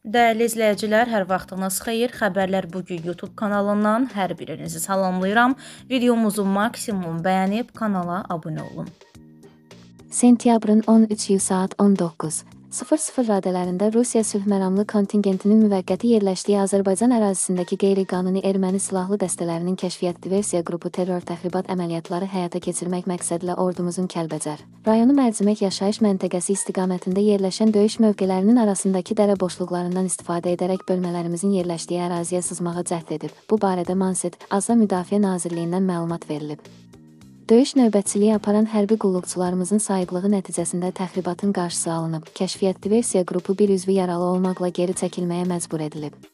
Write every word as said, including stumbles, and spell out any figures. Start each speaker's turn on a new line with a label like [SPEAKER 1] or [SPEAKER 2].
[SPEAKER 1] Dəyərli izləyicilər, hər vaxtınız xeyir. Xəbərlər bugün YouTube kanalından hər birinizi salamlayıram. Videomuzu maksimum bəyənib kanala abunə olun.
[SPEAKER 2] Sentyabrın on üçü saat on doqquz sıfır sıfır radələrində Rusiya sülhməramlı kontingentinin müvəqqəti yerləşdiyi Azərbaycan ərazisindəki qeyri-qanuni erməni silahlı dəstələrinin kəşfiyyat diversiya qrupu terror təxribat əməliyyatları həyata keçirmək məqsədilə ordumuzun Kəlbəcər rayonu Mərcimək yaşayış məntəqəsi istiqamətində yerləşən döyüş mövqelərinin arasındakı dərə boşluqlarından istifadə edərək bölmələrimizin yerləşdiyi əraziyə sızmağa cəhd edib. Bu barədə Manset, Azra Müdafiə Nazirliyindən məlumat verilib. Döyüş növbətçiliyi aparan hərbi qulluqçularımızın sayıqlığı nəticəsində təxribatın qarşısı alınıb. Kəşfiyyat diversiya qrupu bir üzvü yaralı olmaqla geri çəkilməyə məcbur edilib.